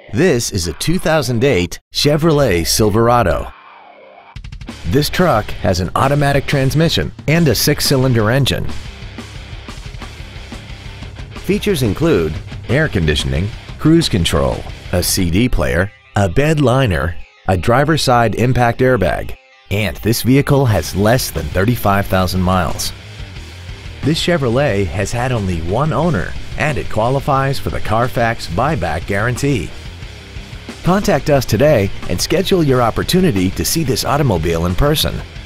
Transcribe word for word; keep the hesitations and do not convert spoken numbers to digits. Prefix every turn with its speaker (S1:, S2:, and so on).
S1: This is a two thousand eight Chevrolet Silverado. This truck has an automatic transmission and a six-cylinder engine. Features include air conditioning, cruise control, a C D player, a bed liner, a driver's side impact airbag, and this vehicle has less than thirty-five thousand miles. This Chevrolet has had only one owner and it qualifies for the Carfax buyback guarantee. Contact us today and schedule your opportunity to see this automobile in person.